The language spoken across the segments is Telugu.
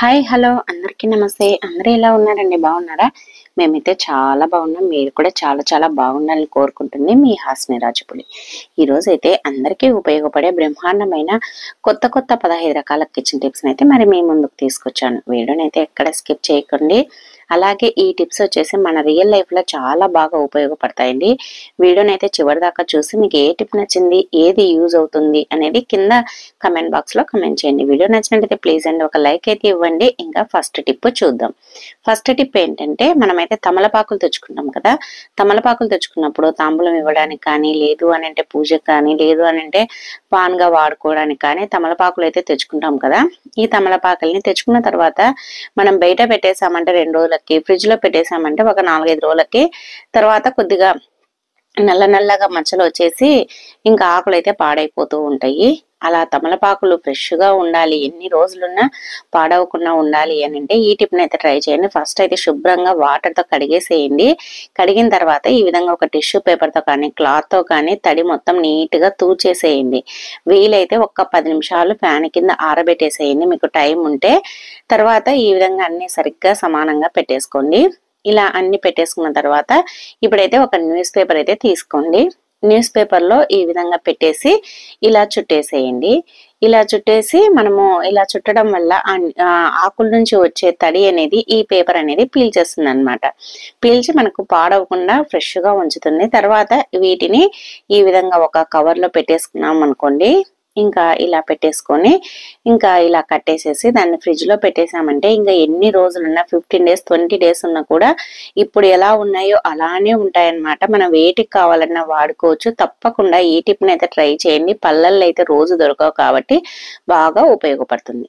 హాయ్ హలో అందరికీ నమస్తే. అందరూ ఎలా ఉన్నారండి? బాగున్నారా? మేమైతే చాలా బాగున్నాం. మీరు కూడా చాలా చాలా బాగుండాలని కోరుకుంటుంది మీ హాస్ని రాజపుడి. ఈరోజు అయితే అందరికీ ఉపయోగపడే బ్రహ్మాండమైన కొత్త కొత్త 15 రకాల కిచెన్ టిప్స్ అయితే మరి మీ ముందుకు తీసుకొచ్చాను. వీడియోని అయితే ఎక్కడ స్కిప్ చేయకండి. అలాగే ఈ టిప్స్ వచ్చేసి మన రియల్ లైఫ్ లో చాలా బాగా ఉపయోగపడతాయండి. వీడియోని అయితే చివరి దాకా చూసి మీకు ఏ టిప్ నచ్చింది, ఏది యూజ్ అవుతుంది అనేది కింద కమెంట్ బాక్స్ లో కమెంట్ చేయండి. వీడియో నచ్చినట్లయితే ప్లీజ్ అండి ఒక లైక్ అయితే ఇవ్వండి. ఇంకా ఫస్ట్ టిప్ చూద్దాం. ఫస్ట్ టిప్ ఏంటంటే మనమైతే తమలపాకులు తెచ్చుకుంటాం కదా. తమలపాకులు తెచ్చుకున్నప్పుడు తాంబూలం ఇవ్వడానికి కానీ, లేదు అని అంటే పూజకు కానీ, లేదు అని అంటే పాన్ గా వాడుకోవడానికి కానీ తమలపాకులు అయితే తెచ్చుకుంటాం కదా. ఈ తమలపాకుల్ని తెచ్చుకున్న తర్వాత మనం బయట పెట్టేసామంటే 2 రోజులకి, ఫ్రిడ్జ్ లో పెట్టేసామంటే ఒక 4-5 రోజులకి తర్వాత కొద్దిగా నల్ల నల్లగా మచ్చలు వచ్చేసి ఇంకా ఆకులు అయితే పాడైపోతూ ఉంటాయి. అలా తమలపాకులు ఫ్రెష్ గా ఉండాలి, ఎన్ని రోజులున్నా పాడవకుండా ఉండాలి అని అంటే ఈ టిప్ అయితే ట్రై చేయండి. ఫస్ట్ అయితే శుభ్రంగా వాటర్ తో కడిగేసేయండి. కడిగిన తర్వాత ఈ విధంగా ఒక టిష్యూ పేపర్ తో కానీ, క్లాత్ తో కానీ తడి మొత్తం నీట్ గా తూర్చేసేయండి. వీలైతే ఒక్క 10 నిమిషాలు ఫ్యాన్ కింద ఆరబెట్టేసేయండి మీకు టైం ఉంటే. తర్వాత ఈ విధంగా అన్ని సరిగ్గా సమానంగా పెట్టేసుకోండి. ఇలా అన్ని పెట్టేసుకున్న తర్వాత ఇప్పుడైతే ఒక న్యూస్ పేపర్ అయితే తీసుకోండి. న్యూస్ పేపర్ లో ఈ విధంగా పెట్టేసి ఇలా చుట్టేసేయండి. ఇలా చుట్టేసి మనము ఇలా చుట్టడం వల్ల ఆకుల నుంచి వచ్చే తడి అనేది ఈ పేపర్ అనేది పీల్చేస్తుంది అనమాట. పీల్చి మనకు పాడవకుండా ఫ్రెష్ గా ఉంచుతుంది. తర్వాత వీటిని ఈ విధంగా ఒక కవర్ లో పెట్టేసుకున్నాం అనుకోండి. ఇంకా ఇలా పెట్టేసుకొని ఇంకా ఇలా కట్టేసేసి దాన్ని ఫ్రిడ్జ్ లో పెట్టేసామంటే ఇంకా ఎన్ని రోజులున్నా 15 డేస్ 20 డేస్ ఉన్నా కూడా ఇప్పుడు ఎలా ఉన్నాయో అలానే ఉంటాయన్నమాట. మనం వేటికి కావాలన్నా వాడుకోవచ్చు. తప్పకుండా ఈ టిప్ అయితే ట్రై చేయండి. పళ్ళల్లో అయితే రోజు దొరకవు కాబట్టి బాగా ఉపయోగపడుతుంది.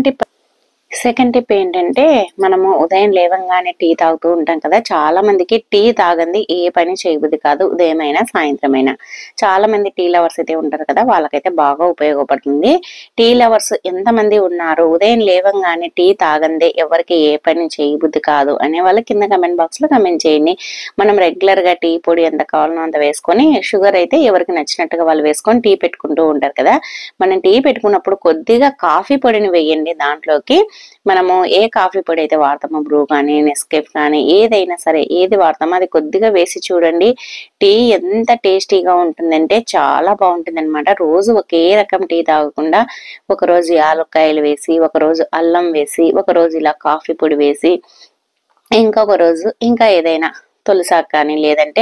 సెకండ్ టిప్ ఏంటంటే మనము ఉదయం లేవంగానే టీ తాగుతూ ఉంటాం కదా. చాలా మందికి టీ తాగంది ఏ పని చేయబుద్ధి కాదు, ఉదయమైనా సాయంత్రమైనా. చాలా మంది టీ లవర్స్ అయితే ఉంటారు కదా, వాళ్ళకైతే బాగా ఉపయోగపడుతుంది. టీ లవర్స్ ఎంతమంది ఉన్నారు ఉదయం లేవంగానే టీ తాగందే ఎవరికి ఏ పని చేయబుద్ధి కాదు అనే వాళ్ళు కింద కమెంట్ బాక్స్ లో కమెంట్ చేయండి. మనం రెగ్యులర్ గా టీ పొడి ఎంత కావాలనో అంత వేసుకొని, షుగర్ అయితే ఎవరికి నచ్చినట్టుగా వాళ్ళు వేసుకొని టీ పెట్టుకుంటూ ఉంటారు కదా. మనం టీ పెట్టుకున్నప్పుడు కొద్దిగా కాఫీ పొడిని వేయండి. దాంట్లోకి మనము ఏ కాఫీ పొడి అయితే వాడతామో, బ్రూ కానీ, నెస్కేఫ్ కానీ, ఏదైనా సరే ఏది వాడతామో అది కొద్దిగా వేసి చూడండి. టీ ఎంత టేస్టీగా ఉంటుందంటే చాలా బాగుంటుంది అనమాట. రోజు ఒకే రకం టీ తాగకుండా ఒకరోజు యాలక్కాయలు వేసి, ఒకరోజు అల్లం వేసి, ఒకరోజు ఇలా కాఫీ పొడి వేసి, ఇంకొక రోజు ఇంకా ఏదైనా తులసాకు కానీ, లేదంటే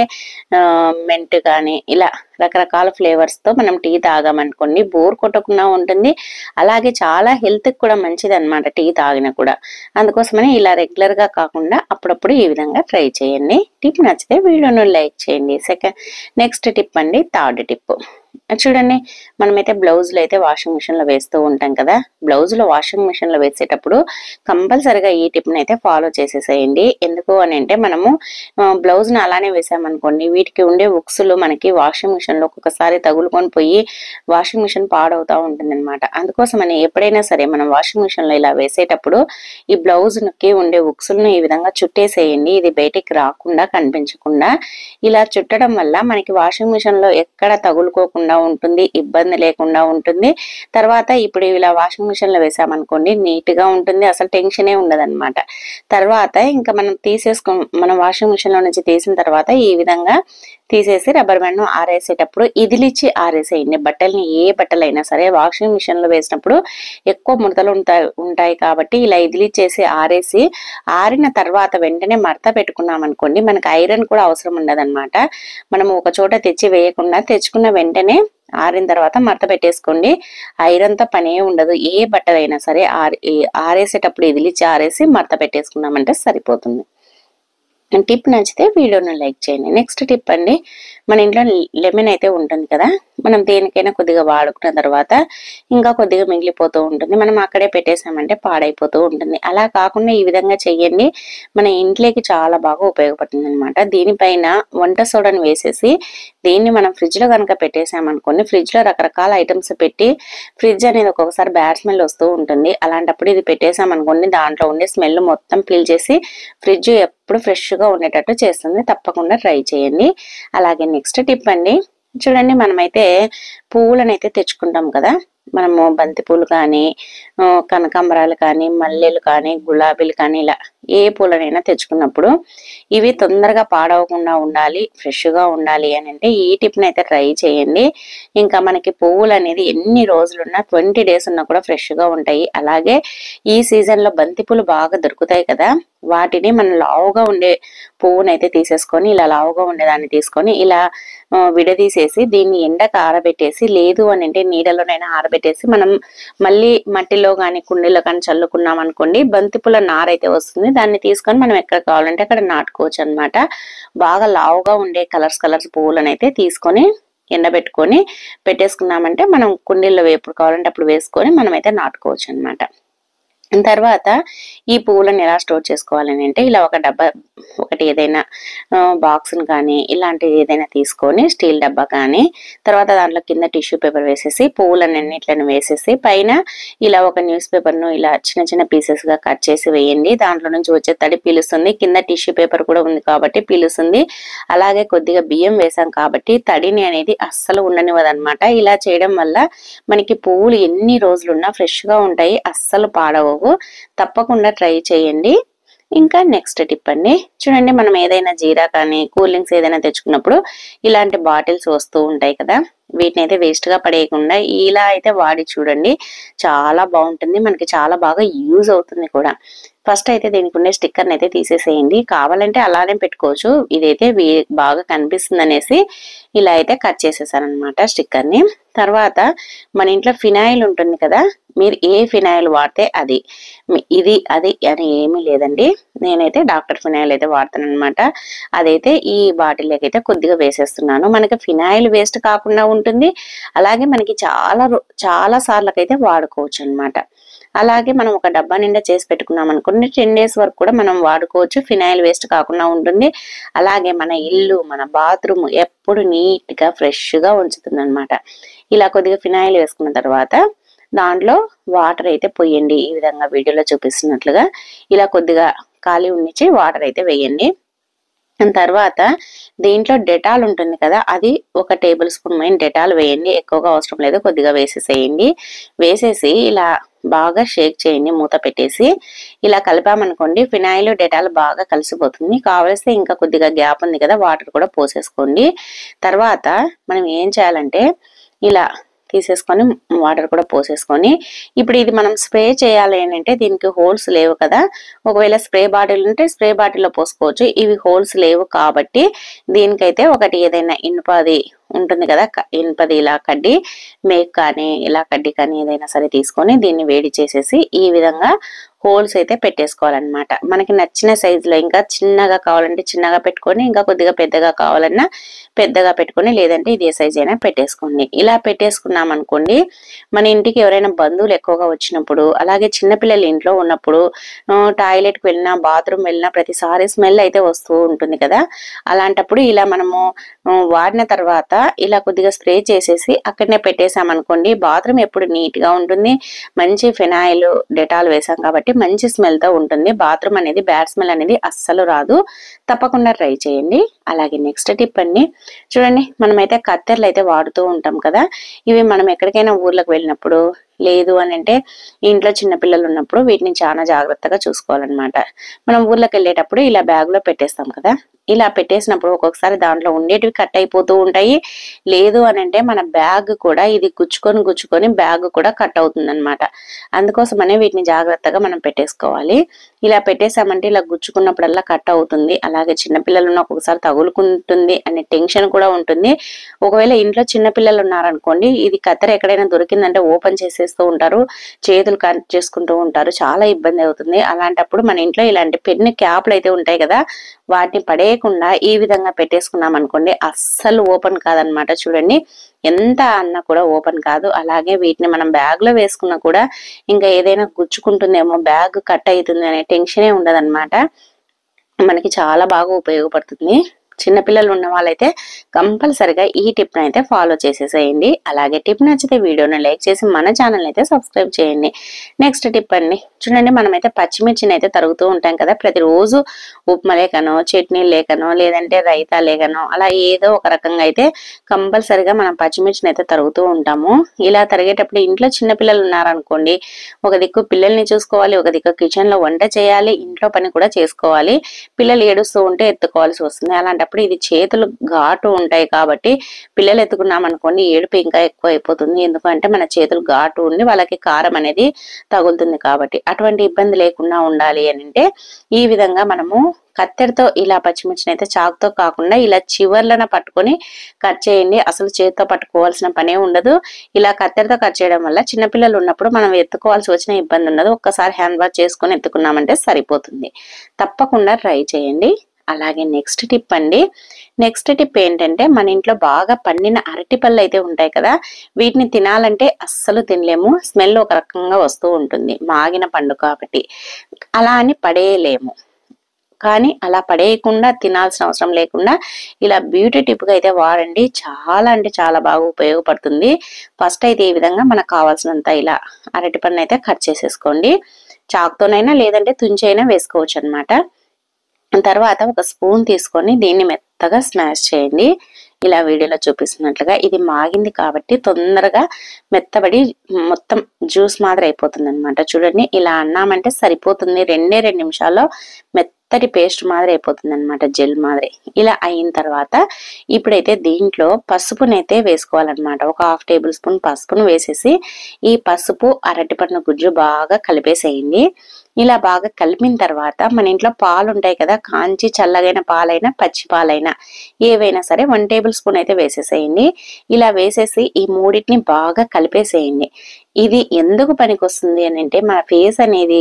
మెంట్ కానీ, ఇలా రకరకాల ఫ్లేవర్స్ తో మనం టీ తాగామనుకోండి బోర్ కొట్టకుండా ఉంటుంది. అలాగే చాలా హెల్త్ కి కూడా మంచిది అనమాట టీ తాగినా కూడా. అందుకోసమని ఇలా రెగ్యులర్ గా కాకుండా అప్పుడప్పుడు ఈ విధంగా ట్రై చేయండి. టిప్ నచ్చితే వీడియోను లైక్ చేయండి. నెక్స్ట్ టిప్ అండి, థర్డ్ టిప్ చూడండి. మనమైతే బ్లౌజులు అయితే వాషింగ్ మిషన్ లో వేస్తూ ఉంటాం కదా. బ్లౌజులు వాషింగ్ మిషన్ లో వేసేటప్పుడు కంపల్సరిగా ఈ టిప్ ని అయితే ఫాలో చేసేసేయండి. ఎందుకు అని అంటే మనము బ్లౌజ్ ని అలానే వేసామనుకోండి, వీటికి ఉండే ఉక్సులు మనకి వాషింగ్ మిషన్ లో ఒక్కొక్కసారి తగులుకొని పోయి వాషింగ్ మిషన్ పాడవుతా ఉంటుంది అనమాట. అందుకోసమని ఎప్పుడైనా సరే మనం వాషింగ్ మిషన్ లో ఇలా వేసేటప్పుడు ఈ బ్లౌజ్ కి ఉండే ఉక్సులను ఈ విధంగా చుట్టేసేయండి. ఇది బయటికి రాకుండా, కనిపించకుండా. ఇలా చుట్టడం వల్ల మనకి వాషింగ్ మిషన్ లో ఎక్కడ తగులుకోకుండా ఉంటుంది, ఇబ్బంది లేకుండా ఉంటుంది. తర్వాత ఇప్పుడు ఇలా వాషింగ్ మిషన్ లో వేసామనుకోండి నీట్ గా ఉంటుంది, అసలు టెన్షనే ఉండదన్నమాట. తర్వాత ఇంకా మనం వాషింగ్ మిషన్ లో నుంచి తీసిన తర్వాత ఈ విధంగా తీసేసి రబ్బర్ బ్యాండ్ ను ఆరేసేటప్పుడు ఇదిలిచ్చి ఆరేసేయండి. బట్టల్ని ఏ బట్టలైనా సరే వాషింగ్ మిషన్ లో వేసినప్పుడు ఎక్కువ ముడతలు ఉంటాయి కాబట్టి ఇలా ఇదిలిచ్చేసి ఆరేసి, ఆరిన తర్వాత వెంటనే మడత పెట్టుకున్నాం అనుకోండి మనకి ఐరన్ కూడా అవసరం ఉండదన్నమాట. మనం ఒక చోట తెచ్చి వేయకుండా తెచ్చుకున్న వెంటనే ఆరిన తర్వాత మడత పెట్టేసుకోండి. ఐరన్ తో పనే ఉండదు. ఏ బట్టలైనా సరే ఆరేసేటప్పుడు ఇదిలిచ్చి ఆరేసి మడత పెట్టేసుకున్నామంటే సరిపోతుంది. టిప్ నచ్చితే వీడియోను లైక్ చేయండి. నెక్స్ట్ టిప్ అండి, మన ఇంట్లో లెమన్ అయితే ఉంటుంది కదా. మనం దేనికైనా కొద్దిగా వాడుకున్న తర్వాత ఇంకా కొద్దిగా మిగిలిపోతూ ఉంటుంది. మనం అక్కడే పెట్టేసామంటే పాడైపోతూ ఉంటుంది. అలా కాకుండా ఈ విధంగా చెయ్యండి. మన ఇంట్లోకి చాలా బాగా ఉపయోగపడుతుంది అనమాట. దీనిపైన వంట సోడాని వేసేసి దీన్ని మనం ఫ్రిడ్జ్ లో కనుక పెట్టేసామనుకోండి, ఫ్రిడ్జ్ లో రకరకాల ఐటమ్స్ పెట్టి ఫ్రిడ్జ్ అనేది ఒక్కొక్కసారి బ్యాడ్ స్మెల్ వస్తూ ఉంటుంది. అలాంటప్పుడు ఇది పెట్టేసామనుకోండి దాంట్లో ఉండే స్మెల్ మొత్తం పీల్ చేసి ఫ్రిడ్జ్ ఎప్పుడు ఫ్రెష్ గా ఉండేటట్టు చేస్తుంది. తప్పకుండా ట్రై చేయండి. అలాగే నెక్స్ట్ టిప్ అండి, చూడండి మనమైతే పువ్వులను అయితే తెచ్చుకుంటాం కదా. మనము బంతిపూలు కానీ కనకాంబరాలు కానీ మల్లెలు కానీ గులాబీలు కానీ ఇలా ఏ పూలనైనా తెచ్చుకున్నప్పుడు ఇవి తొందరగా పాడవకుండా ఉండాలి, ఫ్రెష్గా ఉండాలి అని అంటే ఈ టిప్ని అయితే ట్రై చేయండి. ఇంకా మనకి పువ్వులు అనేది ఎన్ని రోజులున్నా 20 days ఉన్నా కూడా ఫ్రెష్గా ఉంటాయి. అలాగే ఈ సీజన్లో బంతిపూలు బాగా దొరుకుతాయి కదా, వాటిని మనం లావుగా ఉండే పువ్వునైతే తీసేసుకొని ఇలా లావుగా ఉండేదాన్ని తీసుకొని ఇలా విడదీసేసి దీన్ని ఎండకు ఆరబెట్టేసి, లేదు అని అంటే నీడలోనైనా ఆరబెట్టేసి మనం మళ్ళీ మట్టిలో కానీ కుండీలో కానీ చల్లుకున్నాం అనుకోండి, బంతిపూల నారైతే వస్తుంది. దాన్ని తీసుకొని మనం ఎక్కడ కావాలంటే అక్కడ నాటుకోవచ్చు అనమాట. బాగా లావుగా ఉండే కలర్స్ పువ్వులను అయితే తీసుకొని ఎండబెట్టుకొని పెట్టేసుకున్నామంటే మనం కుండీల్లో ఎప్పుడు కావాలంటే అప్పుడు వేసుకొని మనమైతే నాటుకోవచ్చు అనమాట. తర్వాత ఈ పువ్వులను ఎలా స్టోర్ చేసుకోవాలని అంటే ఇలా ఒక డబ్బా ఒకటి ఏదైనా బాక్స్ని కానీ ఇలాంటివి ఏదైనా తీసుకొని స్టీల్ డబ్బా కానీ, తర్వాత దాంట్లో కింద టిష్యూ పేపర్ వేసేసి పువ్వులన్నిట్లను వేసేసి పైన ఇలా ఒక న్యూస్ పేపర్ను ఇలా చిన్న చిన్న పీసెస్గా కట్ చేసి వేయండి. దాంట్లో నుంచి వచ్చే తడి పీలుస్తుంది, కింద టిష్యూ పేపర్ కూడా ఉంది కాబట్టి పీలుస్తుంది. అలాగే కొద్దిగా బియ్యం వేసాం కాబట్టి తడిని అనేది అస్సలు ఉండనివ్వదన్నమాట. ఇలా చేయడం వల్ల మనకి పువ్వులు ఎన్ని రోజులున్నా ఫ్రెష్గా ఉంటాయి, అస్సలు పాడవు. తప్పకుండా ట్రై చేయండి. ఇంకా నెక్స్ట్ టిప్ అండి, చూడండి మనం ఏదైనా జీరా కానీ కూల్ డ్రింక్స్ ఏదైనా తెచ్చుకున్నప్పుడు ఇలాంటి బాటిల్స్ వస్తూ ఉంటాయి కదా, వీటిని అయితే వేస్ట్ గా పడేయకుండా ఇలా అయితే వాడి చూడండి, చాలా బాగుంటుంది, మనకి చాలా బాగా యూజ్ అవుతుంది కూడా. ఫస్ట్ అయితే దీనికి ఉండే స్టిక్కర్ని అయితే తీసేసేయండి, కావాలంటే అలానే పెట్టుకోవచ్చు. ఇదైతే బాగా కనిపిస్తుంది అనేసి ఇలా అయితే కట్ చేసేసాను అనమాట స్టిక్కర్ని. తర్వాత మన ఇంట్లో ఫినాయిల్ ఉంటుంది కదా, మీరు ఏ ఫినాయిల్ వాడితే అది, ఇది అది అని ఏమీ లేదండి. నేనైతే డాక్టర్ ఫినాయిల్ అయితే వాడతాను అనమాట. అదైతే ఈ బాటిల్లోకి అయితే కొద్దిగా వేసేస్తున్నాను. మనకి ఫినాయిల్ వేస్ట్ కాకుండా ఉంటుంది, అలాగే మనకి చాలా సార్లకైతే వాడుకోవచ్చు అనమాట. అలాగే మనం ఒక డబ్బా నిండా చేసి పెట్టుకున్నాం అనుకోండి, 10 days వరకు కూడా మనం వాడుకోవచ్చు, ఫినాయిల్ వేస్ట్ కాకుండా ఉంటుంది. అలాగే మన ఇల్లు మన బాత్రూమ్ ఎప్పుడు నీట్ గా ఫ్రెష్ గా ఉంచుతుంది అనమాట. ఇలా కొద్దిగా ఫినాయిల్ వేసుకున్న తర్వాత దాంట్లో వాటర్ అయితే పోయండి, ఈ విధంగా వీడియోలో చూపిస్తున్నట్లుగా ఇలా కొద్దిగా ఖాళీ ఉంచి వాటర్ అయితే వేయండి. తర్వాత దీంట్లో డెటాల్ ఉంటుంది కదా, అది ఒక టేబుల్ స్పూన్ మెయిన్ డెటాల్ వేయండి, ఎక్కువగా అవసరం లేదు, కొద్దిగా వేసేసేయండి. వేసేసి ఇలా బాగా షేక్ చేయండి మూత పెట్టేసి. ఇలా కలిపామనుకోండి ఫినాయిల్ డెటాల్ బాగా కలిసిపోతుంది. కావలిస్తే ఇంకా కొద్దిగా గ్యాప్ ఉంది కదా, వాటర్ కూడా పోసేసుకోండి. తర్వాత మనం ఏం చేయాలంటే ఇలా తీసేసుకొని వాటర్ కూడా పోసేసుకొని, ఇప్పుడు ఇది మనం స్ప్రే చేయాలి అంటే దీనికి హోల్స్ లేవు కదా, ఒకవేళ స్ప్రే బాటిల్ ఉంటే స్ప్రే బాటిల్లో పోసుకోవచ్చు. ఇవి హోల్స్ లేవు కాబట్టి దీనికైతే ఒకటి ఏదైనా ఇనుపది ఉంటుంది కదా, ఇనుపది ఇలా కడ్డీ మేక్ కానీ ఇలా కడ్డీ కానీ ఏదైనా సరే తీసుకొని దీన్ని వేడి చేసేసి ఈ విధంగా హోల్స్ అయితే పెట్టేసుకోవాలన్నమాట. మనకి నచ్చిన సైజులో, ఇంకా చిన్నగా కావాలంటే చిన్నగా పెట్టుకొని, ఇంకా కొద్దిగా పెద్దగా కావాలన్నా పెద్దగా పెట్టుకొని, లేదంటే ఇదే సైజ్ అయినా పెట్టేసుకోండి. ఇలా పెట్టేసుకున్నాం అనుకోండి, మన ఇంటికి ఎవరైనా బంధువులు ఎక్కువగా వచ్చినప్పుడు, అలాగే చిన్నపిల్లలు ఇంట్లో ఉన్నప్పుడు, టాయిలెట్కి వెళ్ళినా బాత్రూమ్ వెళ్ళినా ప్రతిసారి స్మెల్ అయితే వస్తూ ఉంటుంది కదా, అలాంటప్పుడు ఇలా మనము వాడిన తర్వాత ఇలా కొద్దిగా స్ప్రే చేసేసి అక్కడనే పెట్టేసామనుకోండి, బాత్రూమ్ ఎప్పుడు నీట్ గా ఉంటుంది. మంచి ఫినాయిల్ డెటాల్ వేసాం కాబట్టి మంచి స్మెల్ తో ఉంటుంది. బాత్రూమ్ అనేది బ్యాడ్ స్మెల్ అనేది అస్సలు రాదు. తప్పకుండా ట్రై చేయండి. అలాగే నెక్స్ట్ టిప్ అండి, చూడండి మనమైతే కత్తెరలు అయితే వాడుతూ ఉంటాం కదా, ఇవి మనం ఎక్కడికైనా ఊర్లకు వెళ్ళినప్పుడు, లేదు అని అంటే ఇంట్లో చిన్నపిల్లలు ఉన్నప్పుడు వీటిని చాలా జాగ్రత్తగా చూసుకోవాలన్నమాట. మనం ఊర్లోకి వెళ్ళేటప్పుడు ఇలా బ్యాగ్ లో పెట్టేస్తాం కదా, ఇలా పెట్టేసినప్పుడు ఒక్కొక్కసారి దాంట్లో ఉండేటివి కట్ అయిపోతూ ఉంటాయి. లేదు అని అంటే మన బ్యాగ్ కూడా ఇది గుచ్చుకొని బ్యాగ్ కూడా కట్ అవుతుంది అనమాట. అందుకోసమనే వీటిని జాగ్రత్తగా మనం పెట్టేసుకోవాలి. ఇలా పెట్టేసామంటే ఇలా గుచ్చుకున్నప్పుడల్లా కట్ అవుతుంది. అలాగే చిన్నపిల్లలు ఉన్న ఒక్కొక్కసారి తగులుకుంటుంది అనే టెన్షన్ కూడా ఉంటుంది. ఒకవేళ ఇంట్లో చిన్నపిల్లలు ఉన్నారనుకోండి, ఇది కత్తెర ఎక్కడైనా దొరికిందంటే ఓపెన్ చేసేస్తూ ఉంటారు, చేతులు కట్ చేసుకుంటూ ఉంటారు, చాలా ఇబ్బంది అవుతుంది. అలాంటప్పుడు మన ఇంట్లో ఇలాంటి పెన్ను క్యాప్లు అయితే ఉంటాయి కదా, వాటిని పడేయకుండా ఈ విధంగా పెట్టేసుకున్నాం అనుకోండి, అస్సలు ఓపెన్ కాదనమాట. చూడండి ఎంత అన్నా కూడా ఓపెన్ కాదు. అలాగే వీటిని మనం బ్యాగ్ లో వేసుకున్నా కూడా ఇంకా ఏదైనా గుచ్చుకుంటుందేమో, బ్యాగ్ కట్ అవుతుంది అనే టెన్షనే ఉండదన్నమాట. మనకి చాలా బాగా ఉపయోగపడుతుంది. చిన్నపిల్లలు ఉన్న వాళ్ళైతే కంపల్సరిగా ఈ టిప్ అయితే ఫాలో చేసేసేయండి. అలాగే టిప్ నచ్చితే వీడియోని లైక్ చేసి మన ఛానల్ అయితే సబ్స్క్రైబ్ చేయండి. నెక్స్ట్ టిప్ అండి, చూడండి మనమైతే పచ్చిమిర్చిని అయితే తరుగుతూ ఉంటాం కదా, ప్రతిరోజు ఉప్మా లేకనో చట్నీ లేకనో లేదంటే రైతా లేకనో అలా ఏదో ఒక రకంగా అయితే కంపల్సరిగా మనం పచ్చిమిర్చిని అయితే తరుగుతూ ఉంటాము. ఇలా తరిగేటప్పుడు ఇంట్లో చిన్నపిల్లలు ఉన్నారనుకోండి, ఒక దిక్కు పిల్లల్ని చూసుకోవాలి, ఒక దిక్కు కిచెన్ లో వంట చేయాలి, ఇంట్లో పని కూడా చేసుకోవాలి. పిల్లలు ఏడుస్తూ ఉంటే ఎత్తుకోవాల్సి వస్తుంది. అలాంటప్పుడు ఇది చేతులు ఘాటు ఉంటాయి కాబట్టి పిల్లలు ఎత్తుకున్నాం అనుకోండి ఏడుపు ఇంకా ఎక్కువ అయిపోతుంది. ఎందుకంటే మన చేతులు ఘాటు ఉండి వాళ్ళకి కారం అనేది తగులుతుంది కాబట్టి. అటువంటి ఇబ్బంది లేకుండా ఉండాలి అని అంటే ఈ విధంగా మనము కత్తెరతో ఇలా పచ్చిమిర్చిని అయితే చాకుతో కాకుండా ఇలా చివర్లన పట్టుకొని కట్ చేయండి. అసలు చేతితో పట్టుకోవాల్సిన పనే ఉండదు. ఇలా కత్తెరతో కట్ చేయడం వల్ల చిన్నపిల్లలు ఉన్నప్పుడు మనం ఎత్తుకోవాల్సి వచ్చిన ఇబ్బంది ఉండదు. ఒక్కసారి హ్యాండ్ వాష్ చేసుకొని ఎత్తుకున్నామంటే సరిపోతుంది. తప్పకుండా ట్రై చేయండి. అలాగే నెక్స్ట్ టిప్ అండి, నెక్స్ట్ టిప్ ఏంటంటే మన ఇంట్లో బాగా పండిన అరటి పళ్ళు అయితే ఉంటాయి కదా, వీటిని తినాలంటే అస్సలు తినలేము. స్మెల్ ఒక రకంగా వస్తూ ఉంటుంది, మాగిన పండు కాబట్టి. అలా అని పడేయలేము, కానీ అలా పడేయకుండా తినాల్సిన అవసరం లేకుండా ఇలా బ్యూటీ టిప్ గా అయితే వాడండి. చాలా అంటే చాలా బాగా ఉపయోగపడుతుంది. ఫస్ట్ అయితే ఈ విధంగా మనకు కావాల్సినంత ఇలా అరటి పండు అయితే కట్ చేసేసుకోండి. చాకుతోనైనా లేదంటే తుంచైనా వేసుకోవచ్చు అనమాట. తర్వాత ఒక స్పూన్ తీసుకొని దీన్ని మెత్తగా స్మాష్ చేయండి. ఇలా వీడియోలో చూపిస్తున్నట్లుగా. ఇది మాగింది కాబట్టి తొందరగా మెత్తబడి మొత్తం జ్యూస్ మాదిరి అయిపోతుంది అనమాట. చూడండి, ఇలా అన్నామంటే సరిపోతుంది. 2 నిమిషాల్లో మెత్తటి పేస్ట్ మాదిరి అయిపోతుంది అనమాట, జెల్ మాదిరి. ఇలా అయిన తర్వాత ఇప్పుడైతే దీంట్లో పసుపునైతే వేసుకోవాలన్నమాట. ఒక 1/2 టేబుల్ స్పూన్ పసుపును వేసేసి ఈ పసుపు అరటిపండు గుజ్జు బాగా కలిపేసేయండి. ఇలా బాగా కలిపిన తర్వాత మన ఇంట్లో పాలు ఉంటాయి కదా, కాంచి చల్లగైన పాలైనా పచ్చి పాలైనా ఏవైనా సరే 1 టేబుల్ స్పూన్ అయితే వేసేసేయండి. ఇలా వేసేసి ఈ మూడింటిని బాగా కలిపేసేయండి. ఇది ఎందుకు పనికి వస్తుంది అని అంటే మన ఫేస్ అనేది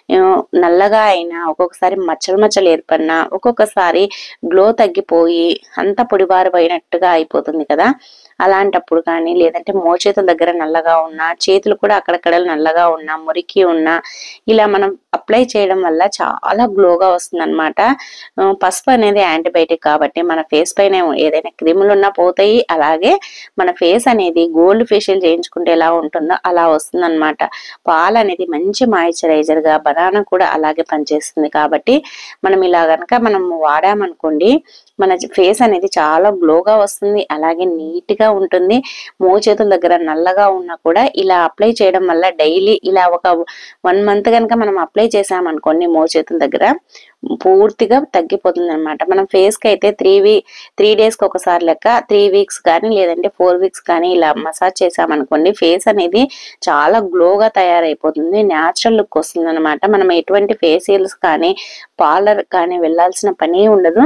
నల్లగా అయినా, ఒక్కొక్కసారి మచ్చలు ఏర్పడినా, ఒక్కొక్కసారి గ్లో తగ్గిపోయి అంత పొడిబారు అయినట్టుగా అయిపోతుంది కదా. అలాంటప్పుడు కానీ లేదంటే మోచేతుల దగ్గర నల్లగా ఉన్నా, చేతులు కూడా అక్కడక్కడ నల్లగా ఉన్నా, మురికి ఉన్నా ఇలా మనం అప్లై చేయడం వల్ల చాలా గ్లోగా వస్తుంది అనమాట. పసుపు అనేది యాంటీబయాటిక్ కాబట్టి మన ఫేస్ పైన ఏదైనా క్రిములు ఉన్నా పోతాయి. అలాగే మన ఫేస్ అనేది గోల్డ్ ఫేషియల్ చేయించుకుంటే ఎలా ఉంటుందో అలా వస్తుంది అనమాట. పాలు అనేది మంచి మాయిశ్చరైజర్ గా, బనానా కూడా అలాగే పనిచేస్తుంది కాబట్టి మనం ఇలా గనక మనం వాడామనుకోండి మన ఫేస్ అనేది చాలా గ్లోగా వస్తుంది. అలాగే నీట్ గా ఉంటుంది. మోచేతుల దగ్గర నల్లగా ఉన్నా కూడా ఇలా అప్లై చేయడం వల్ల డైలీ ఇలా ఒక 1 మంత్ కనుక మనం అప్లై చేసామనుకోండి మోచేతుల దగ్గర పూర్తిగా తగ్గిపోతుంది అనమాట. మనం ఫేస్ కి అయితే 3 days కి ఒకసారి లెక్క 3 weeks కానీ లేదంటే 4 weeks కానీ ఇలా మసాజ్ చేసామనుకోండి ఫేస్ అనేది చాలా గ్లోగా తయారైపోతుంది. న్యాచురల్ లుక్ వస్తుంది అనమాట. మనం ఎటువంటి ఫేషియల్స్ కానీ పార్లర్ కానీ వెళ్ళాల్సిన పని ఉండదు.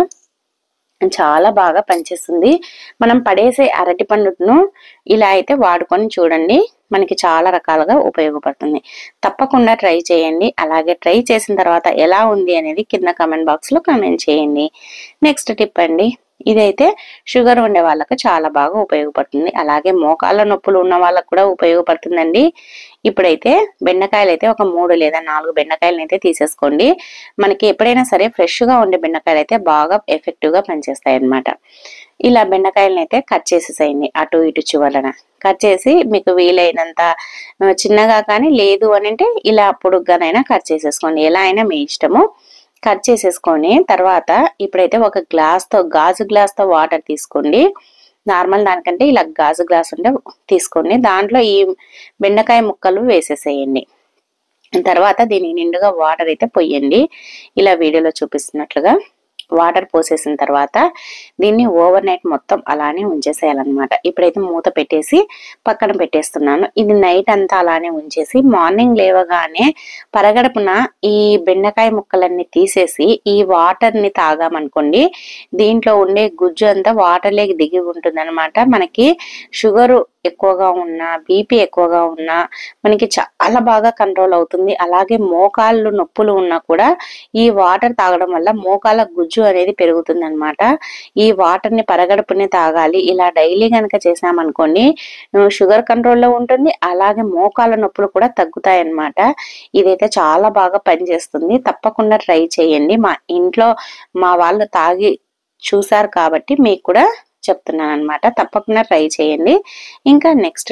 చాలా బాగా పనిచేస్తుంది. మనం పడేసే అరటి పండును ఇలా అయితే వాడుకొని చూడండి, మనకి చాలా రకాలుగా ఉపయోగపడుతుంది. తప్పకుండా ట్రై చేయండి. అలాగే ట్రై చేసిన తర్వాత ఎలా ఉంది అనేది కింద కామెంట్ బాక్స్ లో కామెంట్ చేయండి. నెక్స్ట్ టిప్ అండి, ఇదైతే షుగర్ ఉండే వాళ్ళకు చాలా బాగా ఉపయోగపడుతుంది. అలాగే మోకాళ్ళ నొప్పులు ఉన్న వాళ్ళకు కూడా ఉపయోగపడుతుందండి. ఇప్పుడైతే బెండకాయలు అయితే ఒక 3 లేదా 4 బెండకాయలను అయితే తీసేసుకోండి. మనకి ఎప్పుడైనా సరే ఫ్రెష్ గా ఉండే బెండకాయలు అయితే బాగా ఎఫెక్టివ్ గా పనిచేస్తాయి అన్నమాట. ఇలా బెండకాయలను అయితే కట్ చేసేసేయండి. అటు ఇటు చివరన కట్ చేసి మీకు వీలైనంత చిన్నగా కానీ లేదు అని అంటే ఇలా పొడుగ్గానైనా కట్ చేసేసుకోండి. ఎలా అయినా మీ ఇష్టము. కట్ చేసేసుకొని తర్వాత ఇప్పుడైతే ఒక గాజు గ్లాస్ తో వాటర్ తీసుకోండి. నార్మల్ దానికంటే ఇలా గాజు గ్లాస్ ఉంటే తీసుకోండి. దాంట్లో ఈ బెండకాయ ముక్కలు వేసేసేయండి. తర్వాత దీనికి నిండుగా వాటర్ అయితే పొయ్యండి. ఇలా వీడియోలో చూపిస్తున్నట్లుగా వాటర్ పోసేసిన తర్వాత దీన్ని ఓవర్ నైట్ మొత్తం అలానే ఉంచేసేయాలన్నమాట. ఇప్పుడైతే మూత పెట్టేసి పక్కన పెట్టేస్తున్నాను. ఇది నైట్ అంతా అలానే ఉంచేసి మార్నింగ్ లేవగానే పరగడుపున ఈ బెండకాయ ముక్కలన్నీ తీసేసి ఈ వాటర్ ని తాగామనుకోండి దీంట్లో ఉండే గుజ్జు అంతా వాటర్ లేకి దిగి ఉంటుంది అనమాట. మనకి షుగర్ ఎక్కువగా ఉన్నా, బీపీ ఎక్కువగా ఉన్నా మనకి చాలా బాగా కంట్రోల్ అవుతుంది. అలాగే మోకాళ్ళు నొప్పులు ఉన్నా కూడా ఈ వాటర్ తాగడం వల్ల మోకాళ్ళ గుజ్జు అనేది పెరుగుతుంది అనమాట. ఈ వాటర్ ని పరగడుపునే తాగాలి. ఇలా డైలీ గనక చేసామనుకోండి షుగర్ కంట్రోల్లో ఉంటుంది. అలాగే మోకాళ్ళ నొప్పులు కూడా తగ్గుతాయి అన్నమాట. ఇదైతే చాలా బాగా పనిచేస్తుంది. తప్పకుండా ట్రై చేయండి. మా ఇంట్లో మా వాళ్ళు తాగి చూసారు కాబట్టి మీకు కూడా చెప్తున్నాను అనమాట. తప్పకుండా ట్రై చేయండి. ఇంకా నెక్స్ట్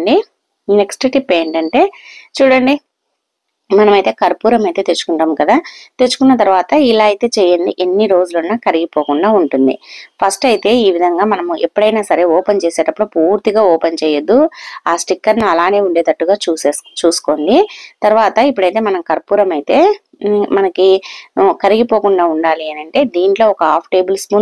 టిప్ ఏంటంటే చూడండి, మనమైతే కర్పూరం అయితే తెచ్చుకుంటాం కదా. తెచ్చుకున్న తర్వాత ఇలా అయితే చేయండి, ఎన్ని రోజులున్నా కరిగిపోకుండా ఉంటుంది. ఫస్ట్ అయితే ఈ విధంగా మనము ఎప్పుడైనా సరే ఓపెన్ చేసేటప్పుడు పూర్తిగా ఓపెన్ చేయొద్దు. ఆ స్టిక్కర్ని అలానే ఉండేటట్టుగా చూసుకోండి. తర్వాత ఇప్పుడైతే మనం కర్పూరం అయితే మనకి కరిగిపోకుండా ఉండాలి అని అంటే దీంట్లో ఒక 1/2 టేబుల్ స్పూన్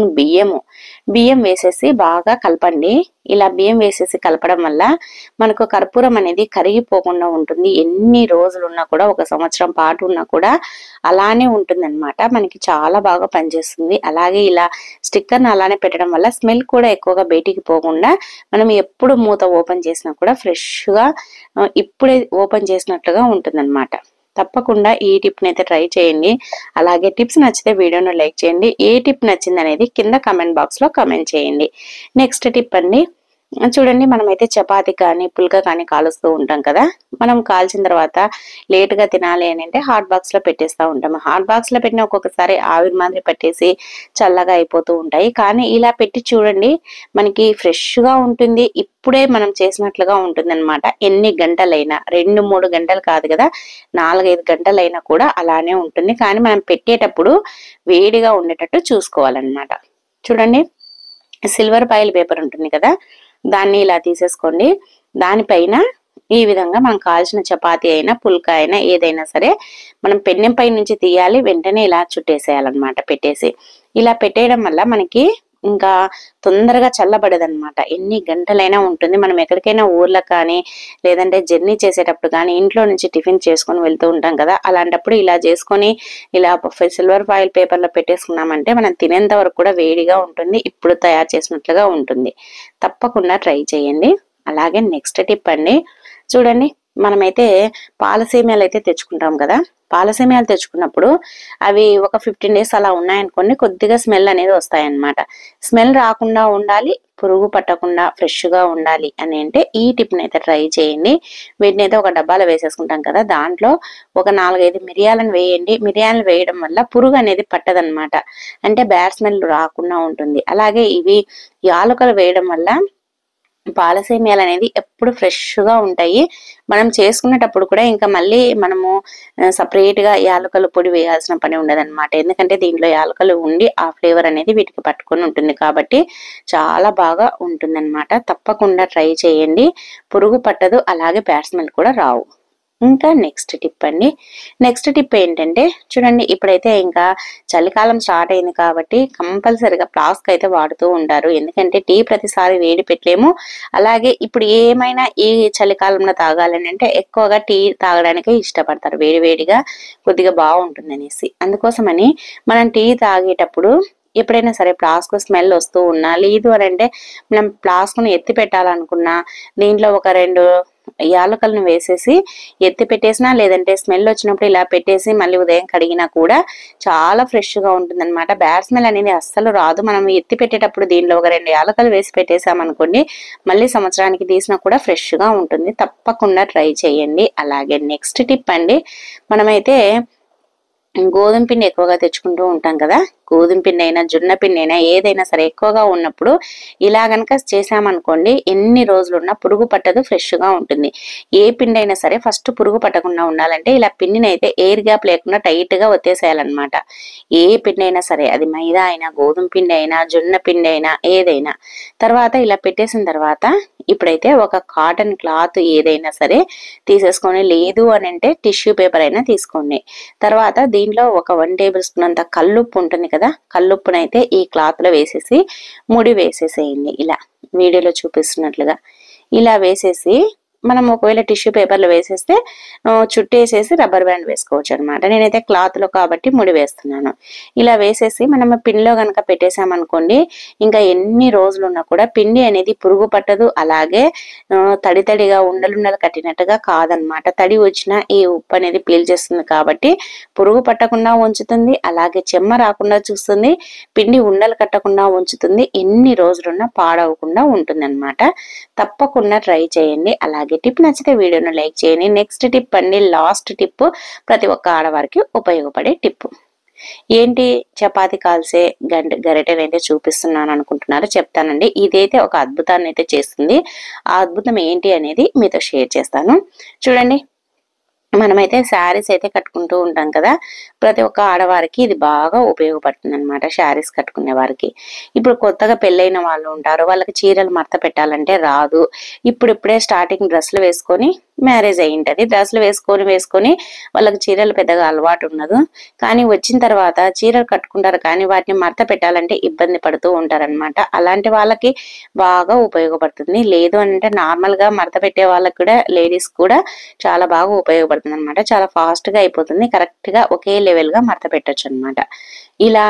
బియ్యం వేసేసి బాగా కలపండి. ఇలా బియ్యం వేసేసి కలపడం వల్ల మనకు కర్పూరం అనేది కరిగిపోకుండా ఉంటుంది. ఎన్ని రోజులున్నా కూడా, 1 సంవత్సరం పాటు ఉన్నా కూడా అలానే ఉంటుంది అనమాట. మనకి చాలా బాగా పనిచేస్తుంది. అలాగే ఇలా స్టిక్కర్ని అలానే పెట్టడం వల్ల స్మెల్ కూడా ఎక్కువగా బయటికి పోకుండా మనం ఎప్పుడు మూత ఓపెన్ చేసినా కూడా ఫ్రెష్గా ఇప్పుడే ఓపెన్ చేసినట్లుగా ఉంటుంది అనమాట. తప్పకుండా ఈ టిప్ని అయితే ట్రై చేయండి. అలాగే టిప్స్ నచ్చితే వీడియోను లైక్ చేయండి. ఏ టిప్ నచ్చింది అనేది కింద కమెంట్ బాక్స్ లో కమెంట్ చేయండి. నెక్స్ట్ టిప్ అండి, చూడండి, మనమైతే చపాతి కానీ పుల్కా కానీ కాలుస్తూ ఉంటాం కదా. మనం కాల్చిన తర్వాత లేట్ గా తినాలి అని అంటే హాట్ బాక్స్ లో పెట్టేస్తూ ఉంటాము. హాట్ బాక్స్ లో పెట్టిన ఒక్కొక్కసారి ఆవిరి మాదిరి పట్టేసి చల్లగా అయిపోతూ ఉంటాయి. కానీ ఇలా పెట్టి చూడండి, మనకి ఫ్రెష్ గా ఉంటుంది. ఇప్పుడే మనం చేసినట్లుగా ఉంటుంది అనమాట. ఎన్ని గంటలైనా, 2-3 గంటలు కాదు కదా, 4-5 గంటలైనా కూడా అలానే ఉంటుంది. కానీ మనం పెట్టేటప్పుడు వేడిగా ఉండేటట్టు చూసుకోవాలన్నమాట. చూడండి, సిల్వర్ ఫాయిల్ పేపర్ ఉంటుంది కదా, దాన్ని ఇలా తీసేసుకోండి. దానిపైన ఈ విధంగా మనం కాల్చిన చపాతీ అయినా పుల్కా అయినా ఏదైనా సరే మనం పెన్నెం పై నుంచి తీయాలి, వెంటనే ఇలా చుట్టేసేయాలన్నమాట. పెట్టేసి ఇలా పెట్టేయడం వల్ల మనకి ఇంకా తొందరగా చల్లబడదన్నమాట. ఎన్ని గంటలైనా ఉంటుంది. మనం ఎక్కడికైనా ఊర్లకు కానీ లేదంటే జర్నీ చేసేటప్పుడు కానీ ఇంట్లో నుంచి టిఫిన్ చేసుకొని వెళ్తూ ఉంటాం కదా, అలాంటప్పుడు ఇలా చేసుకొని ఇలా సిల్వర్ ఫాయిల్ పేపర్ లో పెట్టేసుకున్నామంటే మనం తినేంత వరకు కూడా వేడిగా ఉంటుంది. ఇప్పుడు తయారు చేసినట్లుగా ఉంటుంది. తప్పకుండా ట్రై చేయండి. అలాగే నెక్స్ట్ టిప్ అండి, చూడండి, మనమైతే పాలసేమియాలు అయితే తెచ్చుకుంటాం కదా. పాలసేమియాలు తెచ్చుకున్నప్పుడు అవి ఒక 15 days అలా ఉన్నాయనుకోండి, కొద్దిగా స్మెల్ అనేది వస్తాయన్నమాట. స్మెల్ రాకుండా ఉండాలి, పురుగు పట్టకుండా ఫ్రెష్ గా ఉండాలి అని అంటే ఈ టిప్ని అయితే ట్రై చేయండి. వీటిని అయితే ఒక డబ్బాలో వేసేసుకుంటాం కదా, దాంట్లో ఒక 4-5 మిరియాలను వేయండి. మిరియాలు వేయడం వల్ల పురుగు అనేది పట్టదనమాట. అంటే బ్యాడ్ స్మెల్ రాకుండా ఉంటుంది. అలాగే ఇవి యాలకులు వేయడం వల్ల పాలసేమియాలు అనేది ఎప్పుడు ఫ్రెష్ గా ఉంటాయి. మనం చేసుకునేటప్పుడు కూడా ఇంకా మళ్ళీ మనము సపరేట్ గా యాలకుల పొడి వేయాల్సిన పని ఉండదన్నమాట. ఎందుకంటే దీంట్లో యాలకులు ఉండి ఆ ఫ్లేవర్ అనేది వీటికి పట్టుకొని ఉంటుంది కాబట్టి చాలా బాగా ఉంటుందన్నమాట. తప్పకుండా ట్రై చేయండి, పురుగు పట్టదు, అలాగే బ్యాడ్ స్మెల్ కూడా రావు. ఇంకా నెక్స్ట్ టిప్ అండి, నెక్స్ట్ టిప్ ఏంటంటే చూడండి, ఇప్పుడైతే ఇంకా చలికాలం స్టార్ట్ అయింది కాబట్టి కంపల్సరిగా ఫ్లాస్క్ అయితే వాడుతూ ఉంటారు. ఎందుకంటే టీ ప్రతిసారి వేడి పెట్టలేము. అలాగే ఇప్పుడు ఏమైనా ఈ చలికాలంలో తాగాలని అంటే ఎక్కువగా టీ తాగడానికి ఇష్టపడతారు, వేడివేడిగా కొద్దిగా బాగుంటుంది అనేసి. అందుకోసమని మనం టీ తాగేటప్పుడు ఎప్పుడైనా సరే ఫ్లాస్క్ స్మెల్ వస్తూ ఉన్నా, లేదు అని అంటే మనం ఫ్లాస్క్ను ఎత్తి పెట్టాలనుకున్నా దీంట్లో ఒక 2 యాలకులను వేసేసి ఎత్తి పెట్టేసినా, లేదంటే స్మెల్ వచ్చినప్పుడు ఇలా పెట్టేసి మళ్ళీ ఉదయం కడిగినా కూడా చాలా ఫ్రెష్ గా ఉంటుంది అనమాట. బ్యాడ్ స్మెల్ అనేది అస్సలు రాదు. మనం ఎత్తి పెట్టేటప్పుడు దీనిలో ఒక 2 యాలకులు వేసి పెట్టేసామనుకోండి, మళ్ళీ సంవత్సరానికి తీసినా కూడా ఫ్రెష్ గా ఉంటుంది. తప్పకుండా ట్రై చేయండి. అలాగే నెక్స్ట్ టిప్ అండి, మనమైతే గోధుమ పిండి ఎక్కువగా తెచ్చుకుంటూ ఉంటాం కదా. గోధుమ పిండి అయినా జొన్న పిండి అయినా ఏదైనా సరే ఎక్కువగా ఉన్నప్పుడు ఇలా గనక చేసామనుకోండి, ఎన్ని రోజులున్నా పురుగు పట్టదు, ఫ్రెష్ గా ఉంటుంది. ఏ పిండి అయినా సరే ఫస్ట్ పురుగు పట్టకుండా ఉండాలంటే ఇలా పిండిని అయితే ఎయిర్ గ్యాప్ లేకుండా టైట్ గా ఒత్తేసేయాలన్నమాట. ఏ పిండి అయినా సరే, అది మైదా అయినా గోధుమ పిండి అయినా జొన్న పిండి అయినా ఏదైనా. తర్వాత ఇలా పెట్టేసిన తర్వాత ఇప్పుడైతే ఒక కాటన్ క్లాత్ ఏదైనా సరే తీసేసుకొని, లేదు అని అంటే టిష్యూ పేపర్ అయినా తీసుకోండి. తర్వాత దీంట్లో ఒక 1 టేబుల్ స్పూన్ అంత కల్లుప్పు ఉంటుంది కదా, కల్లుప్పునైతే ఈ క్లాత్ లో వేసేసి ముడి వేసేసేయండి. ఇలా వీడియోలో చూపిస్తున్నట్లుగా ఇలా వేసేసి మనం ఒకవేళ టిష్యూ పేపర్లో వేసేస్తే చుట్టేసేసి రబ్బర్ బ్యాండ్ వేసుకోవచ్చు అనమాట. నేనైతే క్లాత్ లో కాబట్టి ముడి వేస్తున్నాను. ఇలా వేసేసి మనం పిండిలో కనుక పెట్టేసామనుకోండి, ఇంకా ఎన్ని రోజులున్నా కూడా పిండి అనేది పురుగు పట్టదు. అలాగే తడిగా ఉండలుండలు కట్టినట్టుగా కాదనమాట. తడి వచ్చినా ఈ ఉప్పు అనేది పీల్చేస్తుంది కాబట్టి పురుగు పట్టకుండా ఉంచుతుంది. అలాగే చెమ్మ రాకుండా చూస్తుంది, పిండి ఉండలు కట్టకుండా ఉంచుతుంది. ఎన్ని రోజులున్నా పాడవకుండా ఉంటుంది అనమాట. తప్పకుండా ట్రై చేయండి. అలాగే టిప్ నచ్చితే వీడియోను లైక్ చేయండి. నెక్స్ట్ టిప్ అండి, లాస్ట్ టిప్, ప్రతి ఒక్క ఆడవారికి ఉపయోగపడే టిప్. ఏంటి చపాతీ కాల్సే గరిటెనైతే చూపిస్తున్నాను అనుకుంటున్నారో చెప్తానండి. ఇదైతే ఒక అద్భుతాన్ని అయితే చేస్తుంది. ఆ అద్భుతం ఏంటి అనేది మీతో షేర్ చేస్తాను. చూడండి, మనమైతే శారీస్ అయితే కట్టుకుంటూ ఉంటాం కదా. ప్రతి ఒక్క ఆడవారికి ఇది బాగా ఉపయోగపడుతుంది అనమాట, శారీస్ కట్టుకునే వారికి. ఇప్పుడు కొత్తగా పెళ్ళైన వాళ్ళు ఉంటారు, వాళ్ళకి చీరలు మడత పెట్టాలంటే రాదు. ఇప్పుడిప్పుడే స్టార్టింగ్ డ్రెస్సులు వేసుకొని మ్యారేజ్ అయి ఉంటది, డ్రెస్సులు వేసుకొని వాళ్ళకి చీరలు పెద్దగా అలవాటు ఉండదు. కానీ వచ్చిన తర్వాత చీరలు కట్టుకుంటారు, కానీ వాటిని మడత పెట్టాలంటే ఇబ్బంది పడుతూ ఉంటారనమాట. అలాంటి వాళ్ళకి బాగా ఉపయోగపడుతుంది. లేదు అంటే నార్మల్ గా మడత పెట్టే వాళ్ళకి కూడా, లేడీస్ కూడా చాలా బాగా ఉపయోగపడుతుంది అనమాట. చాలా ఫాస్ట్ గా అయిపోతుంది, కరెక్ట్ గా ఒకే లెవెల్ గా మడత పెట్టొచ్చు అనమాట. ఇలా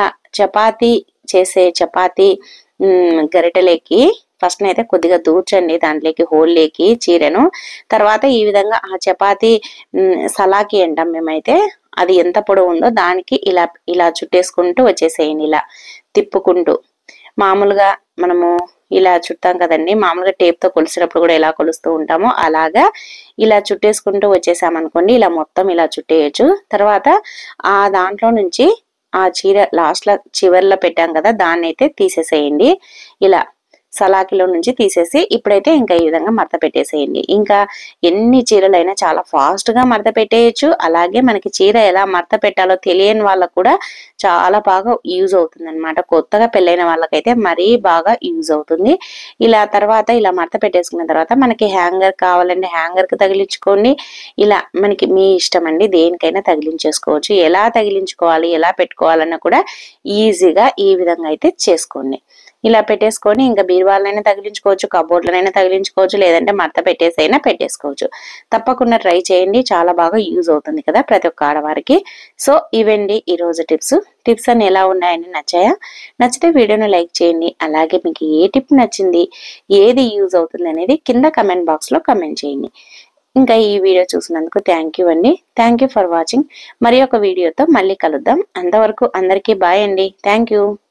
చపాతీ గరిటెలేకి ఫస్ట్ అయితే కొద్దిగా దూర్చండి దాంట్లోకి, హోల్లోకి చీరను. తర్వాత ఈ విధంగా ఆ చపాతీ సలాకి అంటాం మేమైతే, అది ఎంత పొడవు ఉందో దానికి ఇలా ఇలా చుట్టేసుకుంటూ వచ్చేసేయండి. ఇలా తిప్పుకుంటూ, మామూలుగా మనము ఇలా చుట్టాం కదండి, మామూలుగా టేప్ తో కొలిసినప్పుడు కూడా ఎలా కొలుస్తూ ఉంటామో అలాగా ఇలా చుట్టేసుకుంటూ వచ్చేసామనుకోండి. ఇలా మొత్తం ఇలా చుట్టేయచ్చు. తర్వాత ఆ దాంట్లో నుంచి ఆ చీర లాస్ట్ లో చివర్లో పెట్టాం కదా, దాన్ని అయితే తీసేసేయండి. ఇలా సలాకిలో నుంచి తీసేసి ఇప్పుడైతే ఇంకా ఈ విధంగా మడత పెట్టేసేయండి. ఇంకా ఎన్ని చీరలైనా చాలా ఫాస్ట్ గా మడత పెట్టేయచ్చు. అలాగే మనకి చీర ఎలా మడత పెట్టాలో తెలియని వాళ్ళకు కూడా చాలా బాగా యూజ్ అవుతుంది అనమాట. కొత్తగా పెళ్ళైన వాళ్ళకైతే మరీ బాగా యూజ్ అవుతుంది. ఇలా తర్వాత ఇలా మడత పెట్టేసుకున్న తర్వాత మనకి హ్యాంగర్ కావాలంటే హ్యాంగర్ కి తగిలించుకోండి. ఇలా మనకి మీ ఇష్టం అండి, దేనికైనా తగిలించేసుకోవచ్చు. ఎలా తగిలించుకోవాలి, ఎలా పెట్టుకోవాలన్నా కూడా ఈజీగా ఈ విధంగా అయితే చేసుకోండి. ఇలా పెట్టేసుకొని ఇంకా బీరువాళ్ళనైనా తగిలించుకోవచ్చు, కబోర్డ్లనైనా తగిలించుకోవచ్చు, లేదంటే మడత పెట్టేసైనా పెట్టేసుకోవచ్చు. తప్పకుండా ట్రై చేయండి, చాలా బాగా యూజ్ అవుతుంది కదా ప్రతి ఒక్క ఆడవారికి. సో ఇవండి ఈ రోజు టిప్స్ అన్ని ఎలా ఉన్నాయని నచ్చాయా? నచ్చితే వీడియోను లైక్ చేయండి. అలాగే మీకు ఏ టిప్ నచ్చింది, ఏది యూజ్ అవుతుంది అనేది కింద కమెంట్ బాక్స్ లో కమెంట్ చేయండి. ఇంకా ఈ వీడియో చూసినందుకు థ్యాంక్ యూ అండి. Thank you for watching. మరి ఒక వీడియోతో మళ్ళీ కలుద్దాం. అంతవరకు అందరికీ బాయ్ అండి. Thank you.